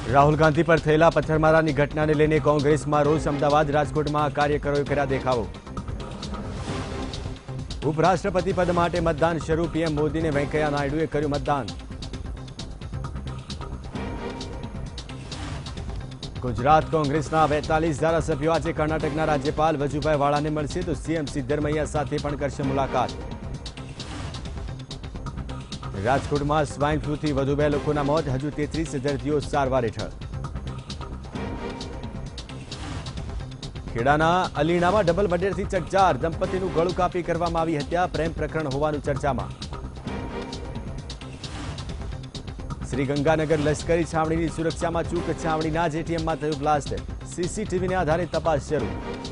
રાહુલ ગાંધી પર થયેલા પથ્થરમારાની ઘટનાને લઈને કોંગ્રેસમાં રોષ। અમદાવાદ રાજકોટમાં કાર્યકરોએ કર્યા દેખાવો। ઉપરાષ્ટ્રપતિ પદ માટે મતદાન શરૂ। પીએમ મોદીને વેંકૈયા નાયડુએ કર્યું મતદાન। ગુજરાત કોંગ્રેસના 42 ધારાસભ્યો આજે કર્ણાટકના રાજ્યપાલ વજુભાઈ વાળાને મળશે તો સીએમ સિદ્ધરમૈયા સાથે પણ કરશે મુલાકાત। રાજકોટમાં સ્વાઇન ફ્લૂથી વધુ 2 લોકોના મોત, હજુ 33 દર્દીઓ સારવાર હેઠળ। ખેડાના અલીણામાં ડબલ મર્ડરથી ચકચાર, દંપતીનું ગળું કાપી કરવામાં આવી હત્યા। પ્રેમ પ્રકરણ હોવાનું ચર્ચામાં। શ્રીગંગાનગર લશ્કરી છાવણીની સુરક્ષામાં ચૂક, છાવણીના જ એટીએમમાં થયું બ્લાસ્ટ। સીસીટીવીને આધારે તપાસ શરૂ।